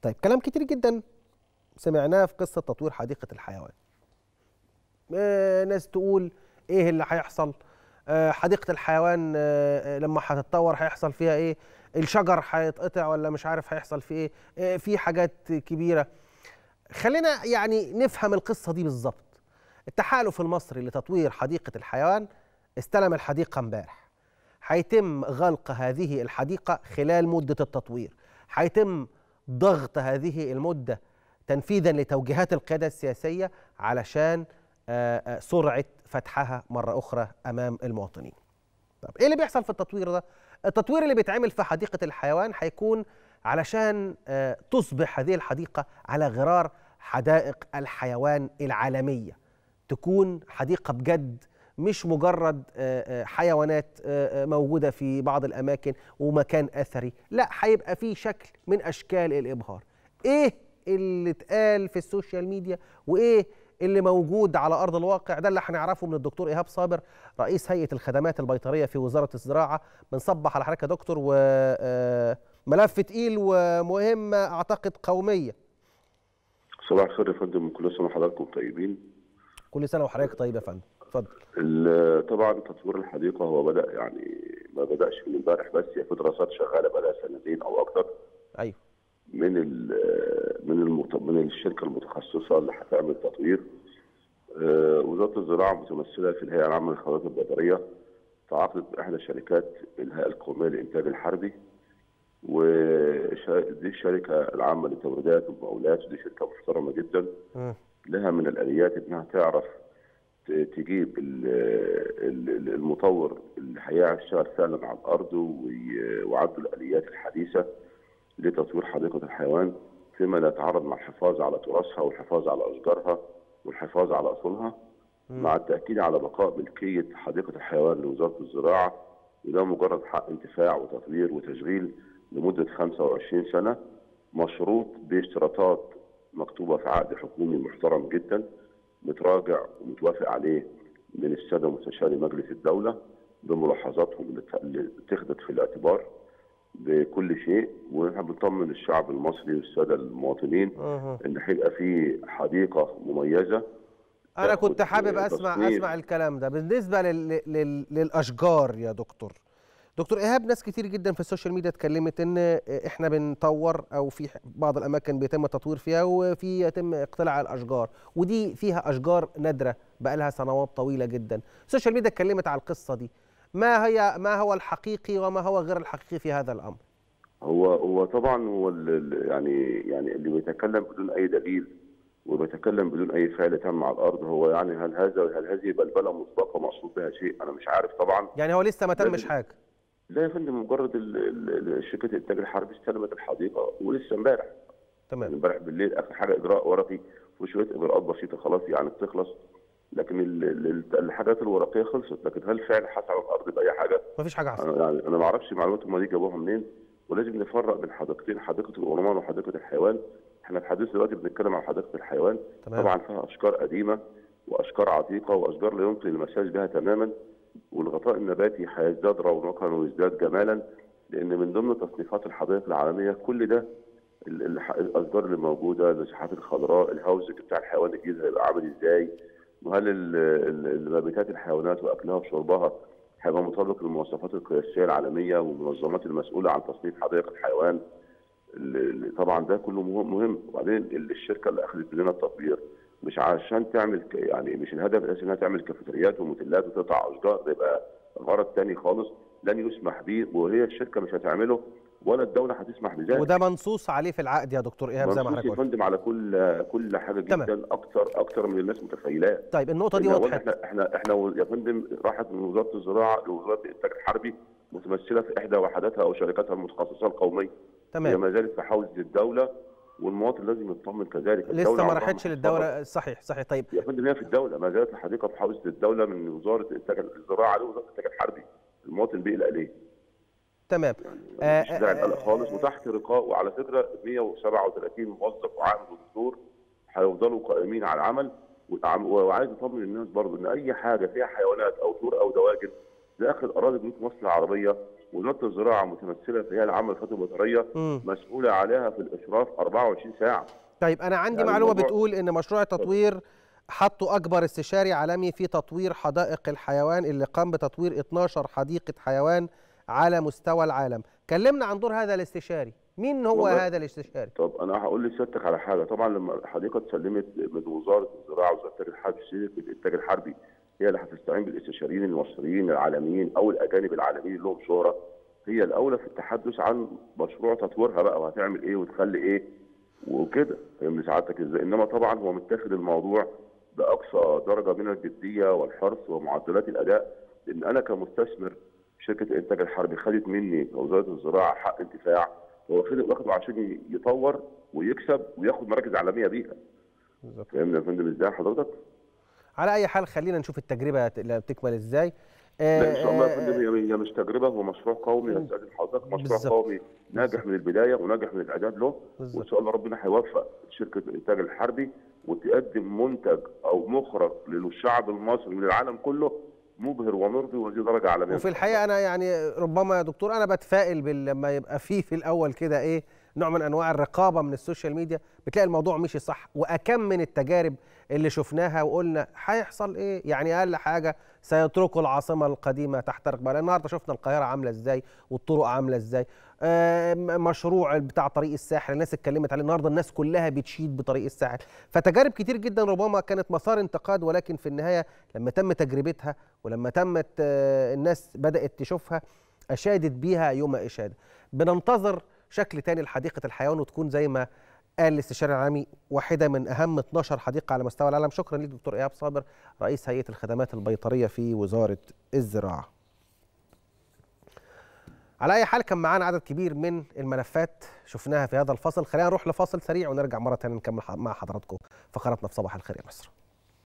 طيب كلام كتير جدا سمعناه في قصة تطوير حديقة الحيوان. ناس تقول ايه اللي هيحصل، حديقة الحيوان لما هتتطور هيحصل فيها ايه، الشجر هيتقطع ولا مش عارف هيحصل فيه ايه، في حاجات كبيرة. خلينا يعني نفهم القصة دي بالظبط. التحالف المصري لتطوير حديقة الحيوان استلم الحديقة امبارح. هيتم غلق هذه الحديقة خلال مدة التطوير، هيتم ضغط هذه المدة تنفيذا لتوجيهات القيادة السياسية علشان سرعة فتحها مرة أخرى أمام المواطنين. طب إيه اللي بيحصل في التطوير ده؟ التطوير اللي بيتعمل في حديقة الحيوان هيكون علشان تصبح هذه الحديقة على غرار حدائق الحيوان العالمية، تكون حديقة بجد مش مجرد حيوانات موجودة في بعض الأماكن ومكان أثري، لا، هيبقى فيه شكل من أشكال الإبهار. إيه اللي اتقال في السوشيال ميديا وإيه اللي موجود على أرض الواقع؟ ده اللي هنعرفه من الدكتور إيهاب صابر، رئيس هيئة الخدمات البيطرية في وزارة الزراعة. بنصبح على حضرتك يا دكتور، وملف تقيل ومهمة أعتقد قومية. صباح الخير يا فندم، كل سنة وحضراتكم طيبين. كل سنة وحضرتك طيب يا فندم، اتفضل. طبعا تطوير الحديقة هو بدأ، يعني ما بدأش من امبارح بس، هي في دراسات شغالة بقالها سنتين أو أكتر. أيوه. من الشركة المتخصصة اللي هتعمل التطوير. وزارة الزراعة متمثلة في الهيئة العامة للخدمات البيطرية تعاقدت بإحدى شركات الهيئة القومية للإنتاج الحربي، ودي الشركة العامة للتوريدات والمقاولات، ودي شركة محترمة جدا. لها من الآليات إنها تعرف تجيب المطور اللي هيشتغل فعلا على الأرض وعنده الآليات الحديثة لتطوير حديقة الحيوان، فيما لا يتعارض مع الحفاظ على تراثها والحفاظ على أشجارها والحفاظ على أصولها، مع التأكيد على بقاء ملكية حديقة الحيوان لوزارة الزراعة، وده مجرد حق انتفاع وتطوير وتشغيل لمدة 25 سنة، مشروط باشتراطات مكتوبة في عقد حكومي محترم جدا، متراجع ومتوافق عليه من السادة مستشاري مجلس الدولة بملاحظاتهم اللي اتخذت في الاعتبار بكل شيء. واحنا بنطمن الشعب المصري والسادة المواطنين ان هيبقى في حديقة مميزة. أنا كنت حابب أسمع الكلام ده بالنسبة للأشجار يا دكتور إيهاب. ناس كتير جدا في السوشيال ميديا اتكلمت إن إحنا بنطور أو في بعض الأماكن بيتم التطوير فيها وفي يتم اقتلاع الأشجار، ودي فيها أشجار نادرة بقى لها سنوات طويلة جدا. السوشيال ميديا اتكلمت على القصة دي. ما هو الحقيقي وما هو غير الحقيقي في هذا الأمر؟ هو طبعا هو يعني اللي بيتكلم بدون أي دليل وبيتكلم بدون اي فعل تم على الارض، هو يعني هل هذه بلبله مسبقه مقصود بها شيء؟ انا مش عارف طبعا. يعني هو لسه ما تمش حاجه؟ لا يا فندم، مجرد شركه الانتاج الحربي استلمت الحديقه ولسه امبارح. تمام. يعني امبارح بالليل اخر حاجه اجراء ورقي وشويه اجراءات بسيطه خلاص يعني بتخلص، لكن الحاجات الورقيه خلصت، لكن هل فعلا حصل على الارض باي حاجه؟ مفيش حاجه حصلت. انا ما اعرفش معلومات هم دي جابوها منين، ولازم نفرق بين حديقتين، حديقه الأورمان وحديقه الحيوان. احنا في الحديث دلوقتي بنتكلم عن حديقه الحيوان. تمام. طبعا فيها اشجار قديمه واشجار عتيقه واشجار لا يمكن المساس بها تماما، والغطاء النباتي هيزداد رونقا ويزداد جمالا، لان من ضمن تصنيفات الحدائق العالميه كل ده الاشجار اللي موجوده، المساحات الخضراء، الهاوزنج بتاع الحيوان الجديد هيبقى عامل ازاي، وهل مبيتات الحيوانات واكلها وشربها هيبقى مطابق للمواصفات القياسيه العالميه والمنظمات المسؤوله عن تصنيف حدائق الحيوان. طبعا ده كله مهم. وبعدين الشركه اللي اخذت لنا التطوير مش عشان تعمل يعني مش الهدف الاساسي انها تعمل كافيتريات وموتيلات وتقطع اشجار، ده يبقى غرض ثاني خالص لن يسمح به، وهي الشركه مش هتعمله ولا الدوله هتسمح بذلك. وده منصوص عليه في العقد يا دكتور ايهاب زي ما حضرتك قلت. منصوص يا فندم على كل حاجه جدا. تمام. اكتر من الناس متخيلاه. طيب النقطه دي وضحت. احنا يا فندم راحت من وزاره الزراعه لوزاره الانتاج الحربي متمثله في احدى وحداتها او شركاتها المتخصصه القوميه. تمام. هي ما زالت في حوزه الدوله، والمواطن لازم يطمن كذلك. لسه ما راحتش للدوله. صحيح. طيب يا فندم هي في الدوله، ما زالت الحديقه في حوزه الدوله من وزاره الزراعه لوزاره الانتاج الحربي. المواطن بيقلق ليه؟ تمام. يعني مش داعي قلق خالص، وتحت رقاء. وعلى فكره 137 موظف وعامل ودكتور هيفضلوا قائمين على العمل. وعايز اطمن الناس برضه ان اي حاجه فيها حيوانات او طيور او دواجن داخل اراضي جنوب مصر العربيه وزاره الزراعه متمثله في هيئه العامه للخدمات البيطريه مسؤوله عليها في الاشراف 24 ساعه. طيب انا عندي معلومه بتقول ان مشروع التطوير حطوا اكبر استشاري عالمي في تطوير حدائق الحيوان اللي قام بتطوير 12 حديقه حيوان على مستوى العالم. كلمنا عن دور هذا الاستشاري، مين هو هذا الاستشاري؟ طب انا هقول لسيادتك على حاجه. طبعا لما الحديقه اتسلمت من وزاره الزراعه ووزاره الانتاج الحربي، شركه الانتاج الحربي هي اللي هتستعين بالاستشاريين المصريين العالميين او الاجانب العالميين اللي لهم شهره، هي الاولى في التحدث عن مشروع تطويرها بقى وهتعمل ايه وتخلي ايه وكده، فاهمني سعادتك ازاي؟ انما طبعا هو متاخد الموضوع باقصى درجه من الجديه والحرص ومعدلات الاداء، لان انا كمستثمر شركه الانتاج الحربي خدت مني وزاره الزراعه حق انتفاع، هو واخده عشان يطور ويكسب وياخد مراكز عالميه بيها. فاهمني يا فندم ازاي حضرتك؟ على اي حال خلينا نشوف التجربه اللي بتكمل ازاي. لا ان شاء الله يا فندم، هي مش تجربه، هو مشروع قومي هستأذن حضرتك، مشروع قومي ناجح من البدايه وناجح من الاعداد له، وان شاء الله ربنا هيوفق شركه الانتاج الحربي وتقدم منتج او مخرج للشعب المصري من العالم كله مبهر ومرضي وذي درجه عالميه. وفي الحقيقه انا يعني ربما يا دكتور انا بتفائل لما يبقى في الاول كده ايه نوع من انواع الرقابه من السوشيال ميديا، بتلاقي الموضوع مشي صح. واكم من التجارب اللي شفناها وقلنا هيحصل ايه، يعني اقل حاجه سيتركوا العاصمه القديمه تحترق بقى. النهارده شفنا القاهره عامله ازاي والطرق عامله ازاي. مشروع بتاع طريق الساحل الناس اتكلمت عليه، النهارده الناس كلها بتشيد بطريق الساحل. فتجارب كتير جدا ربما كانت مسار انتقاد، ولكن في النهايه لما تم تجربتها ولما تمت الناس بدات تشوفها اشادت بيها يوم اشاده. بننتظر شكل تاني لحديقه الحيوان وتكون زي ما قال الاستشاري العالمي واحده من اهم 12 حديقه على مستوى العالم. شكرا ليك دكتور ايهاب صابر رئيس هيئه الخدمات البيطريه في وزاره الزراعه. على اي حال كان معانا عدد كبير من الملفات شفناها في هذا الفصل. خلينا نروح لفاصل سريع ونرجع مره ثانيه نكمل مع حضراتكم فقراتنا في صباح الخير يا مصر.